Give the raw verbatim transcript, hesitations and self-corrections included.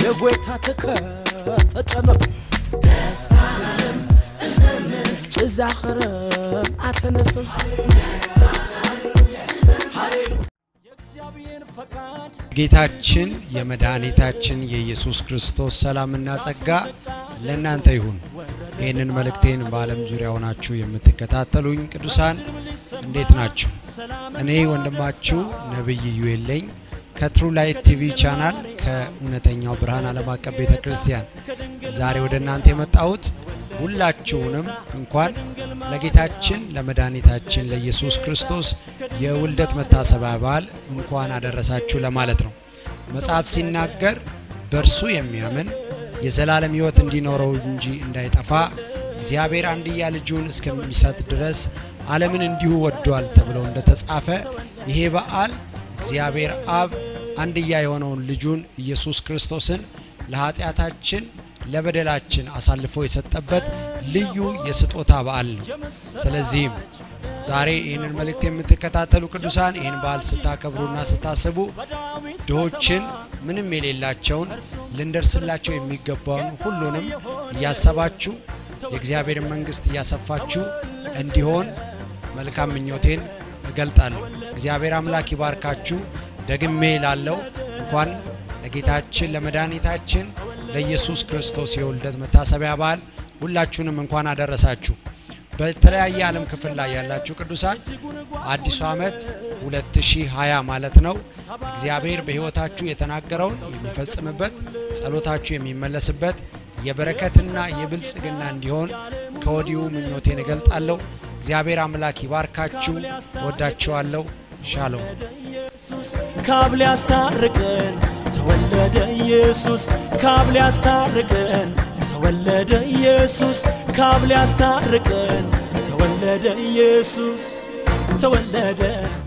የጎይታ ተከተጨነብ ደስታንም እዘምር ጭዛኽረ አተነፍም ጌታችን የመድኃኒታችን የኢየሱስ ክርስቶስ ሰላምና ጸጋ ለእናንተ ይሁን። ይህንን መልእክቴን በዓለም ዙሪያ ሆናችሁ የምትከታተሉኝ ቅዱሳን እንዴት ናችሁ? እኔ ወንድማችሁ ነብይ ዩኤል ነኝ ከትሩ ላይት ቲቪ ቻናል ከእውነተኛው ብርሃን ዓለም አቀፍ ቤተክርስቲያን። ዛሬ ወደ እናንተ የመጣሁት ሁላችሁንም እንኳን ለጌታችን ለመድኃኒታችን ለኢየሱስ ክርስቶስ የውልደት መታሰቢያ በዓል እንኳን አደረሳችሁ ለማለት ነው። መጽሐፍ ሲናገር በእርሱ የሚያምን የዘላለም ሕይወት እንዲኖረው እንጂ እንዳይጠፋ እግዚአብሔር አንድያ ልጁን እስከሚሰጥ ድረስ ዓለምን እንዲሁ ወዷል ተብሎ እንደተጻፈ ይሄ በዓል እግዚአብሔር አብ አንድያ የሆነውን ልጁን ኢየሱስ ክርስቶስን ለኃጢአታችን ለበደላችን አሳልፎ የሰጠበት ልዩ የስጦታ በዓል ነው። ስለዚህ ዛሬ ይህንን መልእክት የምትከታተሉ ቅዱሳን ይህን በዓል ስታከብሩና ስታስቡ ድሆችን ምንም የሌላቸውን ልንደርስላቸው የሚገባውን ሁሉንም እያሰባችሁ የእግዚአብሔር መንግስት እያሰፋችሁ እንዲሆን መልካም ምኞቴን እገልጣለሁ። እግዚአብሔር አምላክ ይባርካችሁ። ደግሜ ላለው እንኳን ለጌታችን ለመድኃኒታችን ለኢየሱስ ክርስቶስ የውልደት መታሰቢያ በዓል ሁላችሁንም እንኳን አደረሳችሁ። በተለያየ ዓለም ክፍል ላይ ያላችሁ ቅዱሳን አዲስ ዓመት ሁለት ሺህ ሃያ ማለት ነው እግዚአብሔር በሕይወታችሁ የተናገረውን የሚፈጽምበት ጸሎታችሁ የሚመለስበት የበረከትና የብልጽግና እንዲሆን ከወዲሁ ምኞቴን እገልጣለሁ። እግዚአብሔር አምላክ ይባርካችሁ። ወዳችኋለሁ። ሻሎም። ካብ ሊያስታርቀን ተወለደ ኢየሱስ ካብ ሊያስታርቀን ተወለደ ኢየሱስ ካብ ሊያስታርቀን ተወለደ ኢየሱስ ተወለደ